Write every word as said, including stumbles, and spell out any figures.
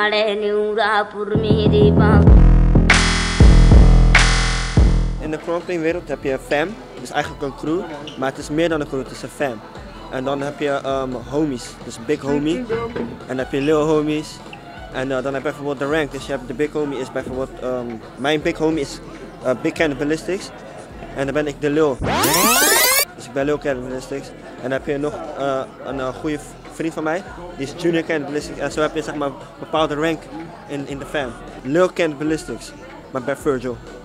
In de chronoplane wereld heb je fam, dus eigenlijk een crew, maar het is meer dan een crew, het is een fam. En dan heb je um, homies, dus big homie, en dan heb je little homies. En uh, dan heb je bijvoorbeeld de rank, dus je hebt de big homie is bijvoorbeeld, um, mijn big homie is uh, big cannibalistics. En dan ben ik de lil. Dus ik ben lil cannibalistics. En dan heb je nog uh, een uh, goede vriend van mij, die is junior cannibalistics. En zo heb je zeg maar een bepaalde rank in, in de fam. Lil cannibalistics, maar bij Virgil.